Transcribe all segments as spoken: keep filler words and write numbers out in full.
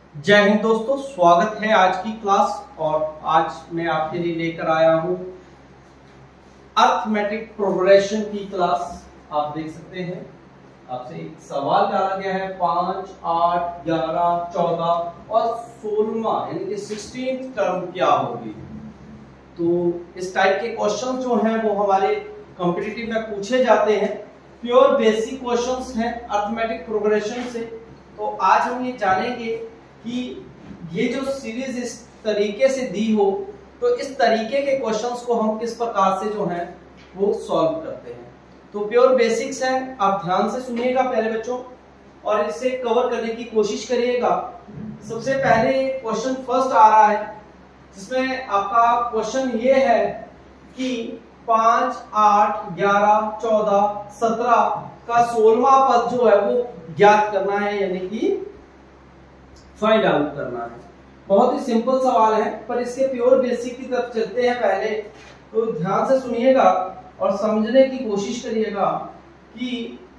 जय हिंद दोस्तों, स्वागत है आज की क्लास। और आज मैं आपके लिए लेकर आया हूं अर्थमेटिक प्रोग्रेशन की क्लास। आप देख सकते हैं आपसे एक सवाल डाला गया है, पांच, आठ, ग्यारह, चौदह और सोलहवां यानी कि सिक्सटीन्थ टर्म क्या होगी। तो इस टाइप के क्वेश्चन जो हैं वो हमारे कॉम्पिटिटिव में पूछे जाते हैं। प्योर बेसिक क्वेश्चंस हैं अर्थमेटिक प्रोग्रेशन से। तो आज हम ये जानेंगे कि ये जो सीरीज इस तरीके से दी हो तो इस तरीके के क्वेश्चंस को हम किस प्रकार से जो है वो सॉल्व करते हैं। तो प्योर बेसिक्स है, आप ध्यान से सुनिएगा पहले बच्चों और इसे कवर करने की कोशिश करिएगा। सबसे पहले क्वेश्चन फर्स्ट आ रहा है जिसमें आपका क्वेश्चन ये है कि पांच, आठ, ग्यारह, चौदह, सत्रह का सोलहवां पद जो है वो ज्ञात करना है, यानी कि फाइंड आउट करना है। बहुत ही सिंपल सवाल है, पर इसके प्योर बेसिक की तरफ चलते हैं पहले। तो ध्यान से सुनिएगा और समझने की कोशिश करिएगा कि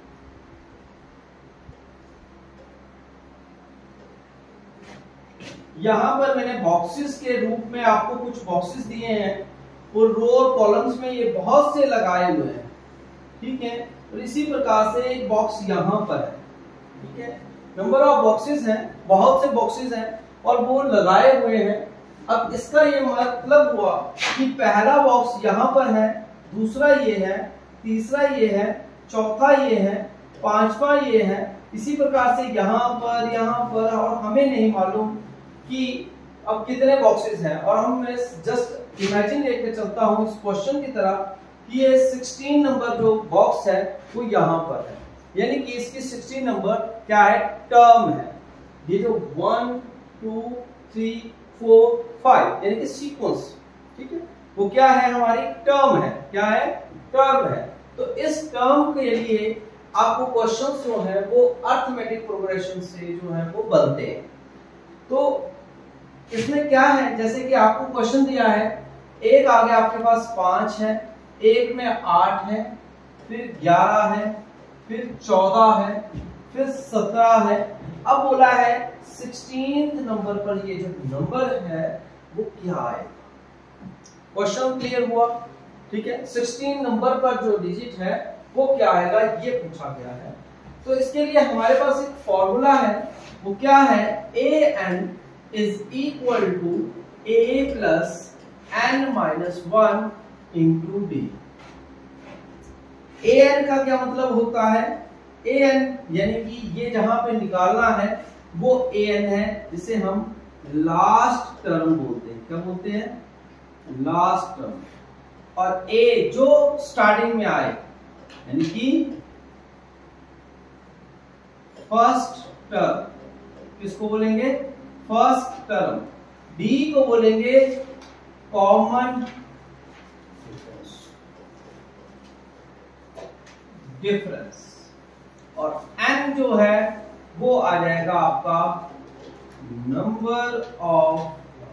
यहां पर मैंने बॉक्सेस के रूप में आपको कुछ बॉक्सेस दिए हैं और रो और कॉलम्स में ये बहुत से लगाए हुए हैं, ठीक है। और इसी प्रकार से एक बॉक्स यहां पर है, ठीक है। नंबर ऑफ बॉक्सेस हैं, बहुत से बॉक्सेस हैं और वो लगाए हुए हैं। अब इसका ये मतलब हुआ कि पहला बॉक्स यहां पर है, दूसरा ये है, तीसरा ये है, चौथा ये है, पांचवा ये है। इसी प्रकार से यहां पर, यहां पर, और हमें नहीं मालूम कि अब कितने बॉक्सेस हैं। और हम मैं जस्ट इमेजिन लेके चलता हूं इस क्वेश्चन की तरह कि ये सोलह नंबर जो बॉक्स है वो यहां पर है, यानी कि इसकी सोलह नंबर क्या है, टर्म है। ये जो one, two, three, four, five यानी कि सीक्वेंस, ठीक है, वो क्या है, हमारी टर्म है। क्या है, टर्म है। तो इस टर्म के लिए आपको क्वेश्चंस जो है वो अर्थमेटिक प्रोग्रेशन से जो है वो बनते हैं। तो इसमें क्या है, जैसे कि आपको क्वेश्चन दिया है, एक आगे आपके पास पांच है, एक में आठ है, फिर ग्यारह है, फिर चौदह है, फिर सत्रह है। अब बोला है सोलहवें नंबर पर ये जो नंबर है वो क्या है। क्वेश्चन क्लियर हुआ, ठीक है। सोलहवें नंबर पर जो डिजिट है वो क्या आएगा, ये पूछा गया है। तो इसके लिए हमारे पास एक फॉर्मूला है, वो क्या है, A N is equal to A plus N minus one into D. A N का क्या मतलब होता है, ए एन यानी कि ये जहां पे निकालना है वो ए एन है, जिसे हम लास्ट टर्म बोलते हैं। क्या बोलते हैं, लास्ट टर्म। और ए जो स्टार्टिंग में आए यानी कि फर्स्ट टर्म, किसको बोलेंगे, फर्स्ट टर्म। डी को बोलेंगे कॉमन डिफरेंस। और n जो है वो आ जाएगा आपका नंबर ऑफ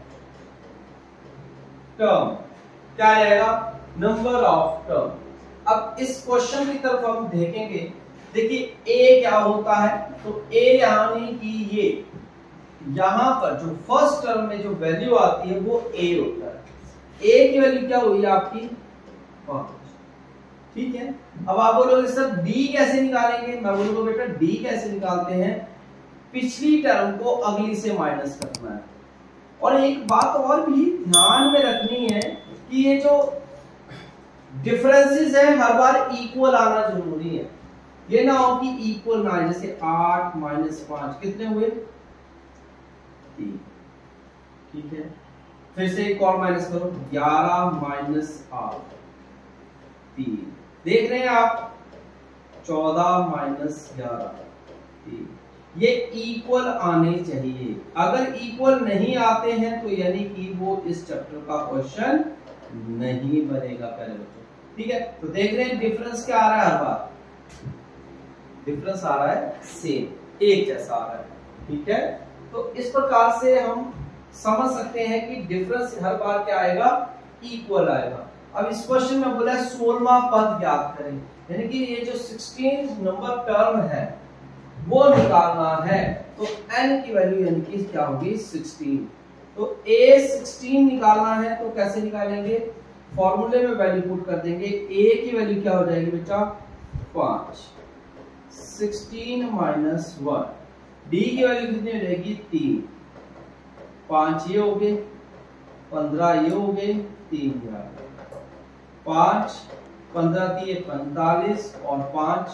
टर्म। क्या आ जाएगा, नंबर ऑफ टर्म। अब इस क्वेश्चन की तरफ हम देखेंगे। देखिए a क्या होता है, तो a यानी कि ये यहां पर जो फर्स्ट टर्म में जो वैल्यू आती है वो a होता है। a की वैल्यू क्या हुई आपकी, पांच, ठीक है। अब आप बोलोगे सर डी कैसे निकालेंगे, मैं बोलूंगा बेटा डी कैसे निकालते हैं, पिछली टर्म को अगली से माइनस करना है। और एक बात और भी ध्यान में रखनी है कि ये जो डिफरेंसेस है हर बार इक्वल आना जरूरी है। ये ना हो कि इक्वल ना आए, जैसे आठ माइनस पांच कितने हुए, तीन, ठीक है। फिर से एक और माइनस करो, ग्यारह माइनस आठ, तीन। देख रहे हैं आप, चौदह माइनस ग्यारह, तीन। ये इक्वल आने चाहिए। अगर इक्वल नहीं आते हैं तो यानी कि वो इस चैप्टर का क्वेश्चन नहीं बनेगा पहले बच्चों, ठीक है। तो देख रहे हैं डिफरेंस क्या आ रहा है, हर बार डिफरेंस आ रहा है सेम, एक जैसा आ रहा है, ठीक है। तो इस प्रकार से हम समझ सकते हैं कि डिफरेंस हर बार क्या आएगा, इक्वल आएगा। अब इस क्वेश्चन में बोला सोलहवां पद ज्ञात करें, यानी कि ये जो सोलहवां नंबर टर्म है वो निकालना है। तो n की वैल्यू यानी कि क्या होगी सिक्सटीन। तो a सिक्सटीन निकालना है तो कैसे निकालेंगे, फॉर्मूले में वैल्यू पुट कर देंगे। a की वैल्यू क्या हो जाएगी बेटा पाँच, सिक्सटीन माइनस वन, d की वैल्यू कितनी हो जाएगी तीन, पाँच ये हो गए, पंद्रह ये हो गए, तीन ये आ गए, पाँच पंद्रह तीन पैंतालीस और पाँच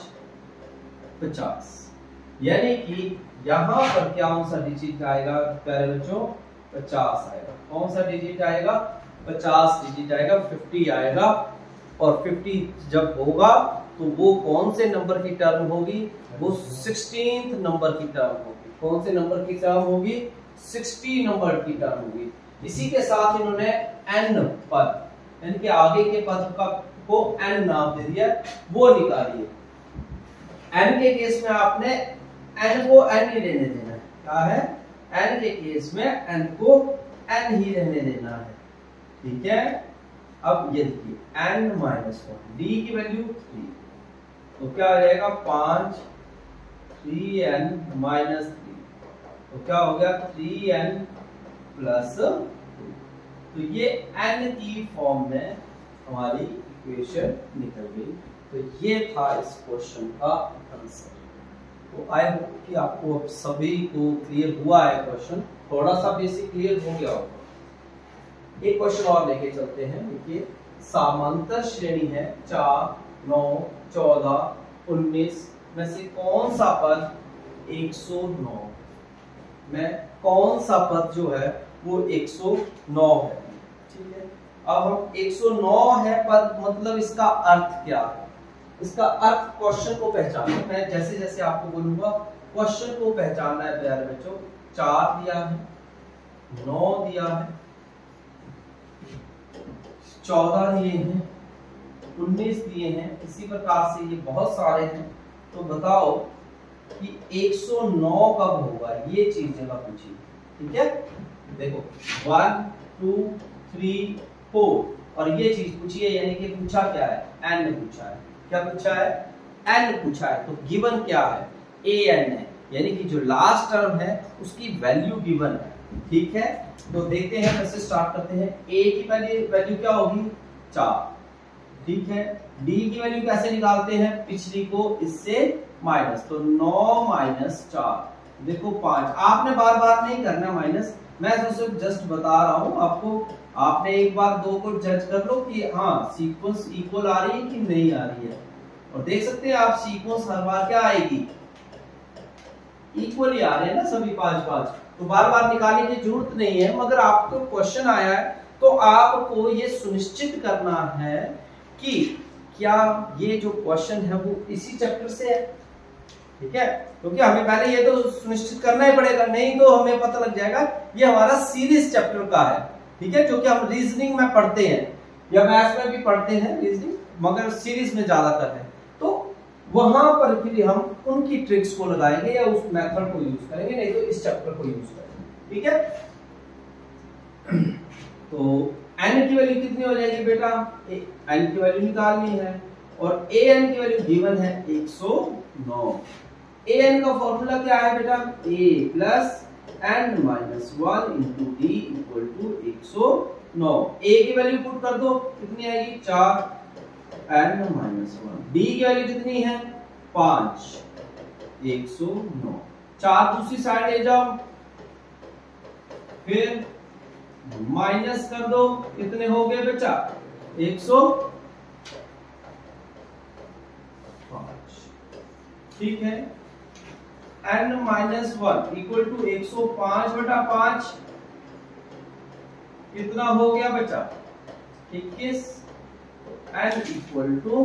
पचास। यानी कि यहाँ पर क्या कौन सा डिजिट आएगा प्यारे बच्चों, पचास आएगा। कौन सा डिजिट आएगा, पचास डिजिट आएगा, पचास आएगा। और पचास जब होगा तो वो कौन से नंबर की टर्म होगी, वो सोलहवें नंबर की टर्म होगी। कौन से नंबर की टर्म होगी, साठ नंबर की टर्म होगी। इसी के साथ इन्होंने n पद यानी कि आगे के पद का को n नाम दे दिया, वो निकालिए। n के केस में आपने n को n ही रहने देना है। क्या है, n के केस में n को n ही रहने देना है, ठीक है। अब ये देखिए n माइनस वन, d की वैल्यू थ्री, तो क्या आ जाएगा पांच, थ्री एन माइनस थ्री, तो क्या हो गया थ्री एन प्लस टू। तो ये n की फॉर्म में हमारी इक्वेशन निकल गई। तो ये था इस क्वेश्चन का आंसर। तो आई होप कि आपको अब सभी को क्लियर हुआ है क्वेश्चन, थोड़ा सा बेसिक क्लियर हो गया होगा। एक क्वेश्चन और लेके चलते हैं। देखिए समांतर श्रेणी है चार, नौ, चौदह, उन्नीस में से कौन सा पद एक सौ नौ में कौन सा पद जो है वो एक सौ नौ है, ठीक है। अब हम एक सौ नौ है पद, मतलब इसका अर्थ क्या है, इसका अर्थ क्वेश्चन को पहचानना। मैं जैसे जैसे आपको बोलूंगा क्वेश्चन को पहचानना है प्यारे बच्चों। चार दिया है, नौ दिया है, चौदह दिए हैं, उन्नीस दिए हैं, इसी प्रकार से ये बहुत सारे हैं। तो बताओ कि एक सौ नौ कब होगा, ये चीज जगह पूछिए, ठीक है। देखो वन टू थ्री फोर और ये चीज पूछिए, यानी कि पूछा क्या है, एन ने पूछा है। क्या पूछा है, एन पूछा है। तो गिवन क्या है, ए एन है, यानी कि जो लास्ट टर्म है उसकी वैल्यू गिवन है, ठीक है। तो देखते हैं कैसे स्टार्ट करते हैं। ए की वैल्यू वैल्यू क्या होगी चार, ठीक है। डी की वैल्यू कैसे निकालते हैं, पिछली को इससे माइनस, तो नौ माइनस चार, देखो पांच। आपने बार बार नहीं करना माइनस, मैं तो सिर्फ जस्ट बता रहा हूं आपको। आपने एक बार दो को जज कर लो कि हाँ सीक्वेंस इक्वल आ रही है कि नहीं आ रही है। और देख सकते हैं आप सीक्वेंस हर बार क्या आएगी, इक्वल ही आ रहे हैं ना सभी पांच पांच, तो बार बार निकालने की जरूरत नहीं है। मगर आपको क्वेश्चन आया है तो आपको ये सुनिश्चित करना है कि क्या ये जो क्वेश्चन है वो इसी चैप्टर से है, ठीक है। क्योंकि तो हमें पहले ये तो सुनिश्चित करना ही पड़ेगा, नहीं तो हमें पता लग जाएगा ये हमारा सीरीज चैप्टर का है, ठीक है। जो कि हम रीजनिंग में पढ़ते हैं या मैथ्स में भी पढ़ते हैं रीजनिंग, मगर सीरीज में ज्यादातर है। तो वहां पर फिर हम उनकी ट्रिक्स को लगाएंगे या उस मेथड को यूज करेंगे, नहीं तो इस चैप्टर को यूज करेंगे, ठीक है। तो n की वैल्यू कितनी हो जाएगी बेटा, n की वैल्यू निकालनी है और an की वैल्यू गिवन है एक सौ नौ। an का फॉर्मूला क्या है बेटा, a plus n minus one into D equal to एक सौ नौ। a की वैल्यू पुट कर दो, कितनी आएगी चार, n माइनस वन। d की वैल्यू कितनी है पांच, एक सौ नौ। चार दूसरी साइड ले जाओ, फिर माइनस कर दो, कितने हो गए बच्चा एक सौ पांच, ठीक है। n minus one equal to एक सौ पांच बटा पांच, कितना हो गया बच्चा इक्कीस। n इक्वल टू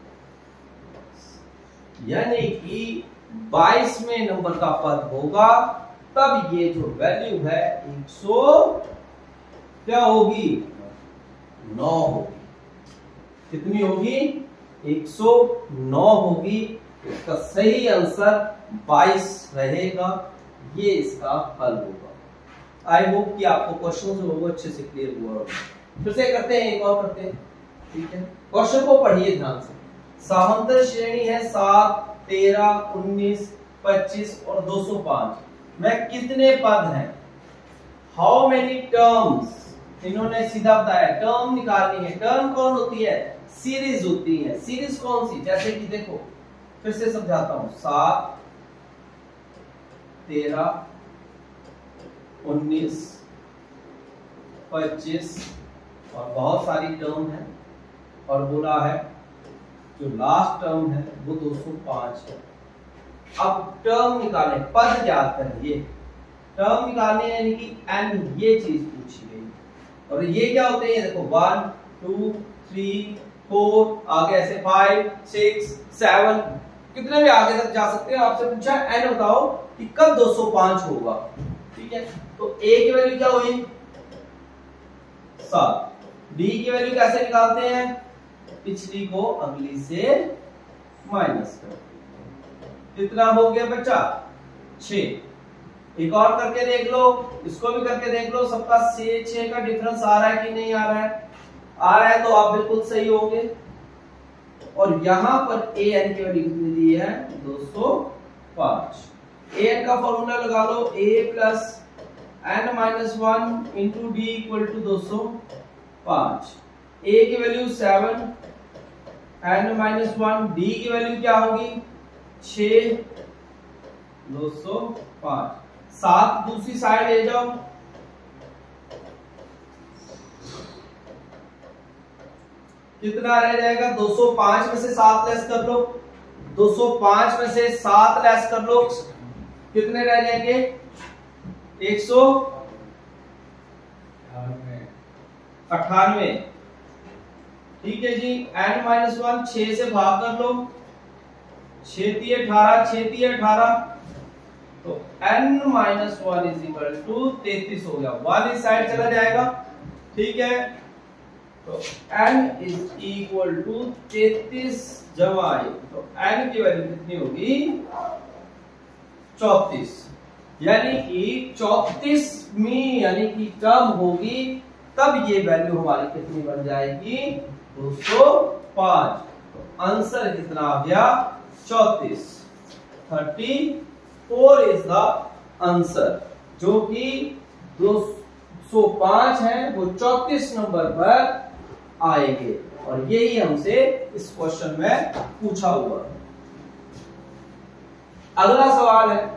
यानी कि बाईसवें नंबर का पद होगा, तब ये जो वैल्यू है एक सौ क्या होगी नौ होगी। कितनी होगी एक सौ नौ होगी। इसका सही आंसर बाईस रहेगा, ये इसका हल होगा। आई होप कि आपको क्वेश्चन जो होगा अच्छे से क्लियर हुआ होगा। फिर से करते हैं, एक और करते हैं, ठीक है। क्वेश्चन को पढ़िए ध्यान से। समांतर श्रेणी है सात, तेरह, उन्नीस, पच्चीस और दो सौ पांच। में कितने पद हैं, हाउ मेनी टर्म्स, इन्होंने सीधा बताया टर्म निकालनी है। टर्म कौन होती है, सीरीज होती है। सीरीज कौन सी, जैसे कि देखो फिर से समझाता हूं, सात, तेरह, उन्नीस, पच्चीस और बहुत सारी टर्म है, और बोला है जो लास्ट टर्म है वो दो सौ पाँच है। अब टर्म निकालें, पद याद करें, ये टर्म निकालने यानी कि एन, ये चीज पूछी गई। और ये क्या होते हैं, देखो वन, टू, थ्री, फोर, आगे ऐसे फाइव, सिक्स, सेवन, कितने भी आगे तक जा सकते हैं। आपसे पूछा एन बताओ कि कब दो सौ पाँच होगा, ठीक है। तो ए की वैल्यू क्या हुई, सात। डी की वैल्यू कैसे निकालते हैं, पिछली को अगली से माइनस कर, कितना हो गया बच्चा, छह। एक और करके देख लो, इसको भी करके देख लो, सबका से छह का डिफरेंस आ रहा है कि नहीं आ रहा है, आ रहा है तो आप बिल्कुल सही होंगे। और यहां पर ए एन की वैल्यू कितनी दी है, दो सौ पाँच। ए एन का फॉर्मूला लगा लो, A plus N minus one into D equal to दो सौ पाँच। ए की value seven, N minus one, D की वैल्यू क्या होगी, छह, दो सौ पाँच। सात दूसरी साइड ले जाओ, कितना रह जाएगा, दो सौ पाँच में से सात लेस कर लो, दो सौ पाँच में से सात लेस कर लो, कितने रह जाएंगे, एक सौ अट्ठानवे। ठीक है जी, एन माइनस वन, छह से भाग कर लो, छह ती अठारह, छह ती अठारह, तो n minus one is equal to तैतीस हो गया, वन इस साइड चला जाएगा, ठीक है। तो n इज इक्वल टू तैतीस जमा एक, तो n की वैल्यू कितनी होगी, चौतीस। यानी कि चौतीसवीं यानी कि टर्म होगी, तब ये वैल्यू हमारी कितनी बन जाएगी, दो सौ पाँच। तो आंसर कितना आ गया, चौतीस। Thirty four is the answer, जो कि दो सौ पाँच है वो चौतीस नंबर पर आएंगे। और यही हमसे इस क्वेश्चन में पूछा हुआ। अगला सवाल है,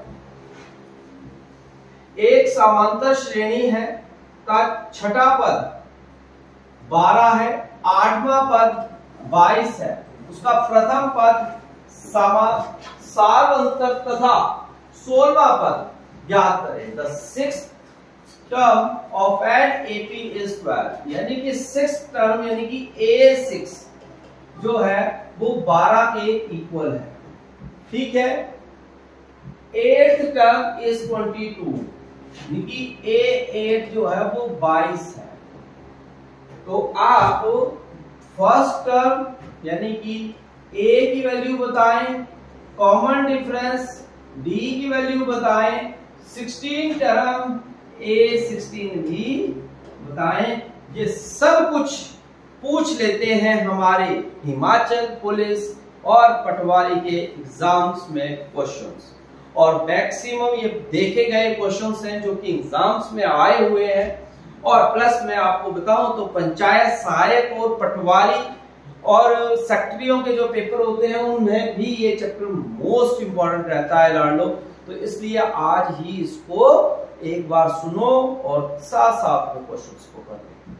एक समांतर श्रेणी है का छठा पद बारह है, आठवां पद बाईस है, उसका प्रथम पद सार्वंतर तथा सोलहवां पद ज्ञात करें। The sixth term of an AP is twelve, यानी कि सिक्स टर्म यानी कि ए सिक्स जो है वो बारह के इक्वल है, ठीक है। Eighth term is twenty two, यानी कि ए एट जो है वो बाईस है। तो आप फर्स्ट टर्म यानी कि ए की वैल्यू बताएं, कॉमन डिफरेंस डी की वैल्यू बताएं, सिक्सटीन टर्म ए सिक्सटीन भी बताएं। ये सब कुछ पूछ लेते हैं हमारे हिमाचल पुलिस और पटवारी के एग्जाम्स में क्वेश्चंस, और मैक्सिमम ये देखे गए क्वेश्चंस हैं जो कि एग्जाम्स में आए हुए हैं। और प्लस मैं आपको बताऊं तो पंचायत सहायक और पटवारी और सेक्रेटरियों के जो पेपर होते हैं उनमें भी ये चैप्टर मोस्ट इंपॉर्टेंट रहता है लाडलो। तो इसलिए आज ही इसको एक बार सुनो और साथ साथ में क्वेश्चंस को कर लें।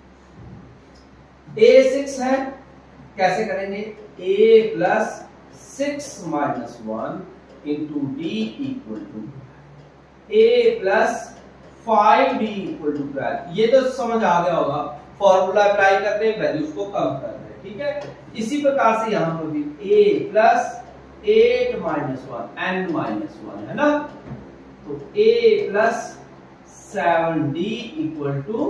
ए सिक्स है, कैसे करेंगे, A plus six minus one into D equal to A plus five D equal to twelve. ये तो समझ आ गया होगा, फॉर्मूला अप्लाई करते हैं, वैल्यूज को कम कर रहे हैं, ठीक है। इसी प्रकार से यहां पर भी A plus eight minus one N minus one है ना, तो A plus seven D equal to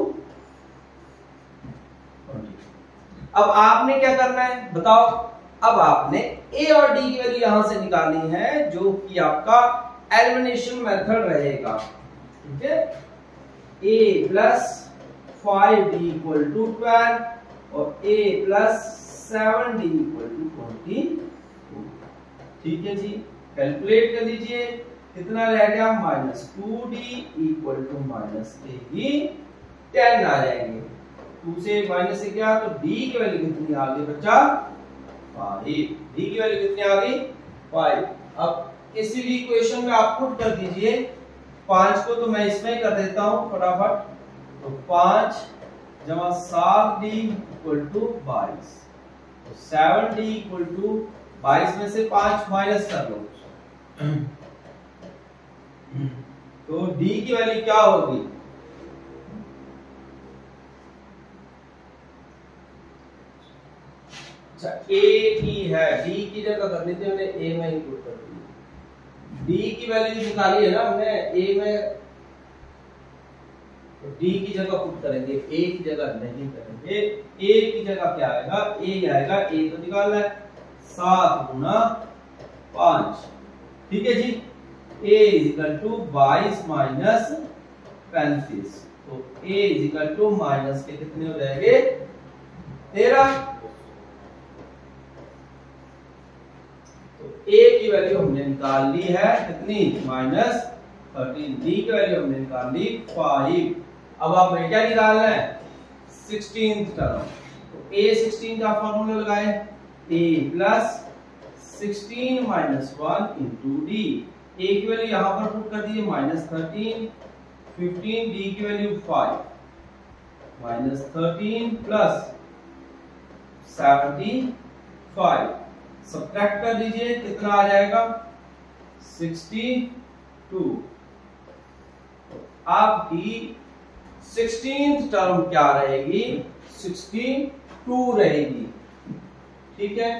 twenty. अब आपने क्या करना है बताओ, अब आपने ए और डी की वैल्यू यहां से निकालनी है, जो कि आपका एलिमिनेशन मेथड रहेगा, ठीक है। A plus five D equal to twelve और A plus seven D equal to twenty, ठीक है जी। कैलकुलेट कर लीजिए, कितना रह गया minus two D equal to minus A ही टेन आ जाएंगे। टू से माइनस से क्या तो डी की वैल्यू कितनी आ गई बच्चा फाइव। डी की वैल्यू कितनी आ गई फाइव। अब किसी भी इक्वेशन में आप पुट कर दीजिए पांच को, तो मैं इसमें कर देता हूं फटाफट। तो पांच जमा सात डी इक्वल टू बाईस, तो सेवन डी इक्वल टू बाईस में से पांच माइनस कर लो तो डी की वैल्यू क्या होगी अच्छा ए की है, डी की जगह कर ली थी हमने ए में इनपुट कर दी। डी की वैल्यू निकाली है ना हमने ए में, तो डी की जगह पुट करेंगे, ए की जगह नहीं करेंगे। ए की जगह क्या आएगा ए आएगा, ए तो निकालना है सात गुना पांच, ठीक है जी। ए इज इक्वल टू बाईस माइनस पैंतीस, तो A is equal to minus के कितने हो जाएंगे तेरह। तो ए की वैल्यू हमने निकाल ली है कितनी माइनस थर्टीन, डी की वैल्यू हमने निकाल ली फाइव। अब आप में क्या निकालना है सिक्सटीन टर्म, तो ए सिक्सटीन का फॉर्मूला लगाए A plus sixteen minus one into D. A की वैल्यू यहां पर पुट कर दीजिए माइनस थर्टीन, फिफ्टीन, डी की value five, minus thirteen plus seventy five, subtract कर दीजिए कितना आ जाएगा सिक्सटी टू। आपकी सिक्सटीन्थ टर्म क्या रहेगी सिक्सटी टू रहेगी, ठीक है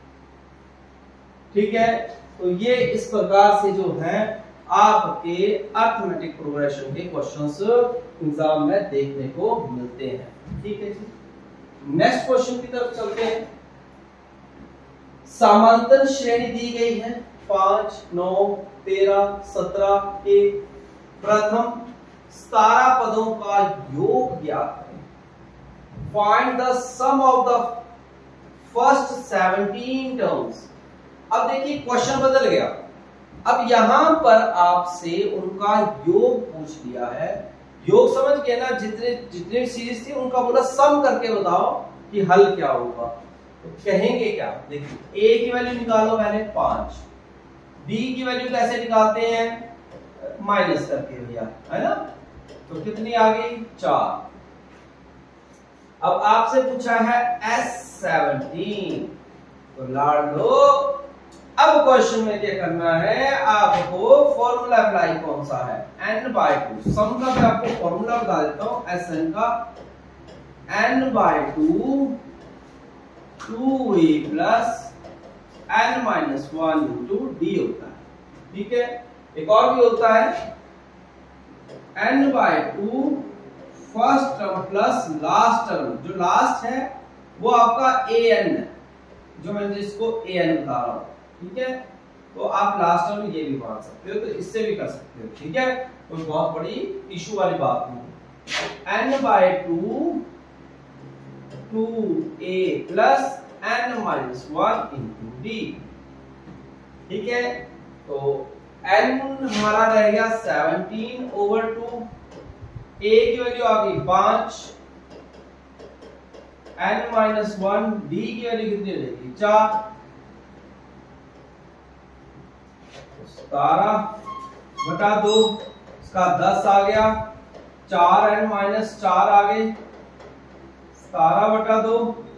ठीक है। तो ये इस प्रकार से जो है आपके अरिथमेटिक प्रोग्रेशन के क्वेश्चंस एग्जाम में देखने को मिलते हैं, ठीक है जी। नेक्स्ट क्वेश्चन की तरफ चलते हैं। समांतर श्रेणी दी गई है पांच, नौ, तेरह, सत्रह के प्रथम सतारह पदों का योग ज्ञात करें। Find the sum of the first seventeen terms. अब देखिए क्वेश्चन बदल गया, अब यहां पर आपसे उनका योग पूछ लिया है। योग समझ के ना, जितने जितने सीरीज थी उनका पूरा सम करके बताओ कि हल क्या होगा। तो कहेंगे क्या, देखिए ए की वैल्यू निकालो पहले पांच, डी की वैल्यू कैसे निकालते हैं माइनस करके भैया, है ना। तो कितनी आ गई चार। अब आपसे पूछा है एस सेवनटीन, तो लाड लो। अब क्वेश्चन में क्या करना है आपको, फॉर्मूला अप्लाई कौन सा है n बाय टू। सम का मैं आपको फॉर्मूला बता देता हूं एस एन का, n by two two A plus N minus one into D होता है, ठीक है। एक और भी होता है n by two first term plus last term, जो लास्ट है वो आपका ए एन है, जो मैं जिसको ए एन बता रहा हूं, ठीक है। तो आप लास्ट टर्म ये भी मान सकते हो, तो इससे भी कर सकते हो, ठीक है। कोई बहुत बड़ी इशू वाली बात नहीं। n by two two A plus N minus one into D, ठीक है। तो n हमारा रह गया सेवनटीन ओवर टू, a की वैल्यू आ गई पांच, n माइनस वन, डी की वैल्यू कितनी रहेगी चार, सतारह बटा दो, इसका दस आ गया, चार एन माइनस चार आ गए, सतारह बटा दो,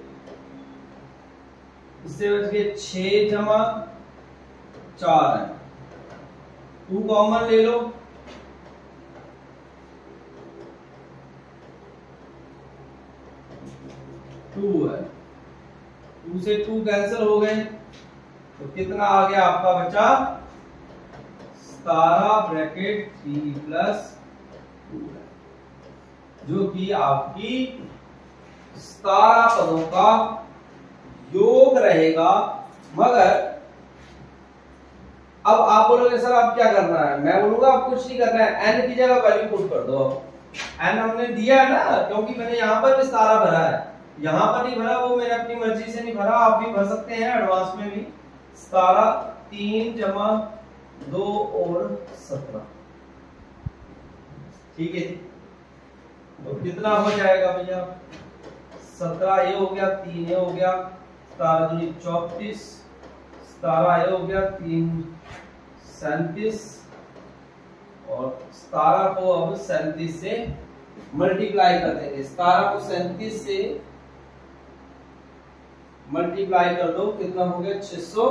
इससे बच गए छह जमा चार है, टू कॉमन ले लो, टू है, टू से टू कैंसिल हो गए, तो कितना आ गया आपका बचा सतारह ब्रैकेट थ्री प्लस टू है, जो कि आपकी सतारह पदों का योग रहेगा। मगर अब आप बोलोगे सर अब क्या करना है, मैं बोलूंगा आप कुछ नहीं करना है, n की जगह वैल्यू पुट कर दो। n हमने दिया है ना, क्योंकि मैंने यहां पर भी सतारह भरा है, यहां पर नहीं भरा, वो मैंने अपनी मर्जी से नहीं भरा, आप भी भर सकते हैं एडवांस में भी। सतारह तीन जमा दो और सत्रह, ठीक है जी। तो कितना हो जाएगा भैया, सत्रह ये हो गया, तीन ये हो गया, सतारह दूनी चौतीस, सतारह ये हो गया, तीन सैंतीस, और सतारह को अब सैंतीस से मल्टीप्लाई कर देंगे। सतारह को सैंतीस से मल्टीप्लाई कर दो, कितना हो गया, छह सौ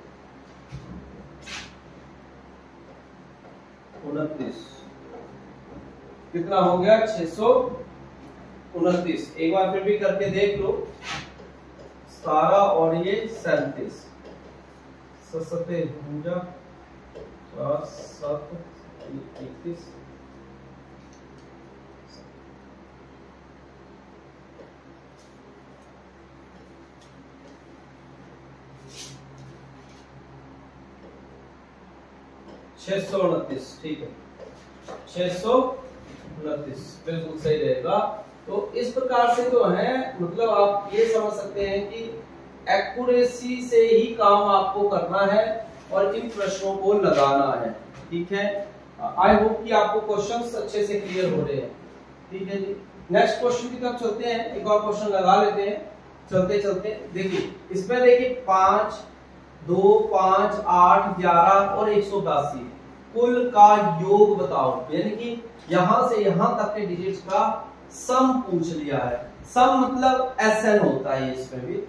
उनतीस। कितना हो गया, छह सौ उनतीस। एक बार फिर भी करके देख लो, सतारह और ये सैंतीस, सत्ते पूजा चार सात इकतीस, छह सौ उनतीस, ठीक है, छह सौ उनतीस बिल्कुल सही रहेगा। तो इस प्रकार से जो है, मतलब आप ये समझ सकते हैं कि एक्यूरेसी से ही काम आपको करना है और इन प्रश्नों को लगाना है, ठीक है। आई होप कि आपको क्वेश्चंस अच्छे से क्लियर हो रहे हैं, ठीक है जी। नेक्स्ट क्वेश्चन की तरफ चलते हैं, एक और क्वेश्चन लगा लेते हैं चलते चलते। देखिए इसमें देखिए पांच, दो, पांच, आठ, ग्यारह और एक सौ बयासी कुल का योग बताओ, यानी कि यहां से यहां तक के डिजिट्स का सम पूछ लिया है। सम मतलब एसएन होता है इसमें भी।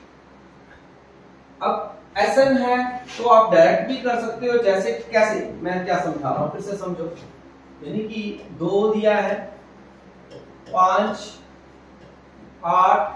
अब एसएन है तो आप डायरेक्ट भी कर सकते हो, जैसे कैसे, मैं क्या समझा रहा हूं फिर से समझो। यानी कि दो दिया है, पांच, आठ,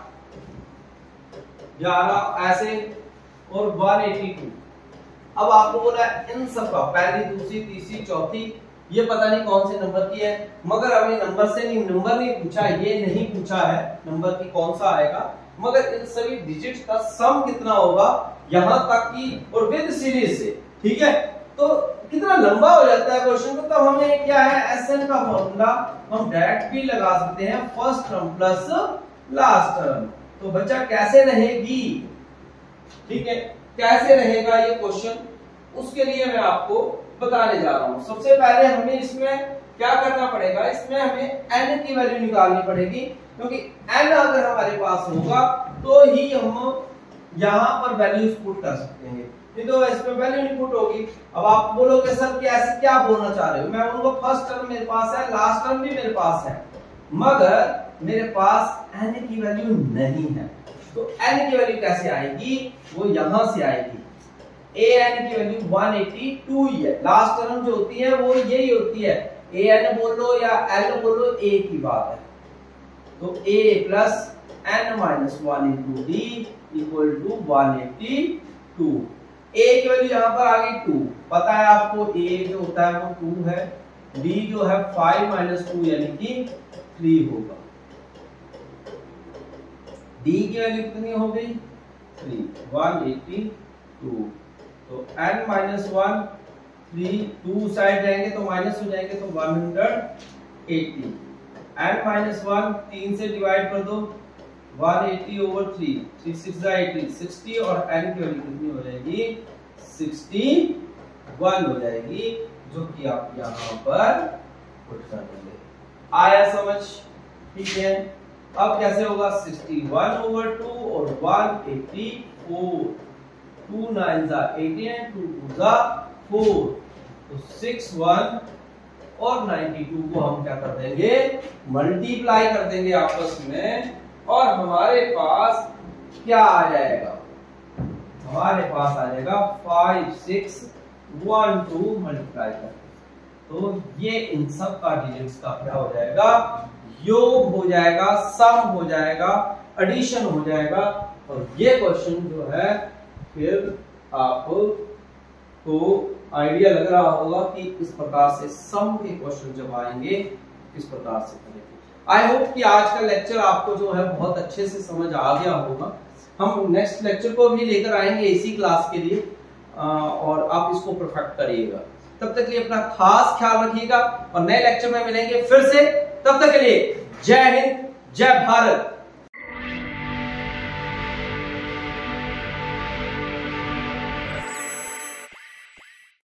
ग्यारह ऐसे, और एक सौ बयासी। अब आपको बोला इन सब का पहली, दूसरी, तीसरी, चौथी, ये पता नहीं कौन से नंबर की है, मगर अभी नंबर से नहीं, नंबर नहीं पूछा, ये नहीं पूछा है नंबर की कौन सा आएगा, मगर इन सभी डिजिट्स का सम कितना होगा यहां तक की, और विद सीरीज से, ठीक है। तो कितना लंबा हो जाता है क्वेश्चन को, तो हमें क्या है, एसएन का फॉर्मूला हम डायरेक्ट भी लगा सकते हैं, first term plus last term. तो बच्चा कैसे रहेगी, ठीक है, कैसे रहेगा ये क्वेश्चन, उसके लिए मैं आपको बताने जा रहा हूं। सबसे पहले हमें इसमें क्या करना पड़ेगा, इसमें हमें n की वैल्यू निकालनी पड़ेगी, क्योंकि n अगर हमारे पास होगा तो ही हम यहां पर वैल्यूज पुट कर सकते हैं, नहीं तो इसमें वैल्यू नहीं पुट होगी। अब आप बोलोगे सर कि ऐसे क्या बोलना चाह रहे हो, मैं उनको फर्स्ट टर्म मेरे पास है, लास्ट टर्म भी मेरे पास है, मगर मेरे पास n की वैल्यू नहीं है। तो n की वैल्यू कैसे आएगी, वो यहां से आएगी। an की वैल्यू एक सौ बयासी ही है, लास्ट टर्म जो होती है वो यही होती है, an बोलो या l बोलो एक ही बात है। तो a plus n minus one into D equal to one eighty two. a की वैल्यू यहां पर आ गई टू, पता है आपको a जो होता है वो टू है, d जो है फाइव माइनस टू यानी कि थ्री होगा। d की वैल्यू कितनी हो गई, थ्री, वन एटी टू। तो n minus one, three, two side जाएंगे तो माइनस हो जाएंगे, तो one hundred eighty. n minus one तीन से डिवाइड कर दो, one eighty over three, three six eighty, sixty, और n की वैल्यू कितनी हो जाएगी, सिक्सटी वन हो जाएगी, जो कि आप यहां पर पुट कर देंगे। आया समझ, ठीक है। अब कैसे होगा, सिक्सटी वन ओवर टू और one eighty four, two nine जा एटीन, टू टू जा फोर, तो सिक्स वन और नाइंटी टू को हम क्या कर देंगे, मल्टीप्लाई कर देंगे आपस में, और हमारे पास क्या आ जाएगा, हमारे पास आ जाएगा five six one two multiply कर, तो ये इन सब का डिजिट्स का क्या हो जाएगा, योग हो जाएगा, सम हो जाएगा, एडिशन हो जाएगा। और ये क्वेश्चन जो है फिर आपको आइडिया लग रहा होगा कि इस प्रकार से सम के क्वेश्चन जब आएंगे किस प्रकार से करेंगे। आई होप कि आज का लेक्चर आपको जो है बहुत अच्छे से समझ आ गया होगा। हम नेक्स्ट लेक्चर को भी लेकर आएंगे इसी क्लास के लिए, और आप इसको परफेक्ट करिएगा। तब तक के लिए अपना खास ख्याल रखिएगा और नए लेक्चर में मिलेंगे फिर से। तब तक के लिए जय हिंद, जय भारत।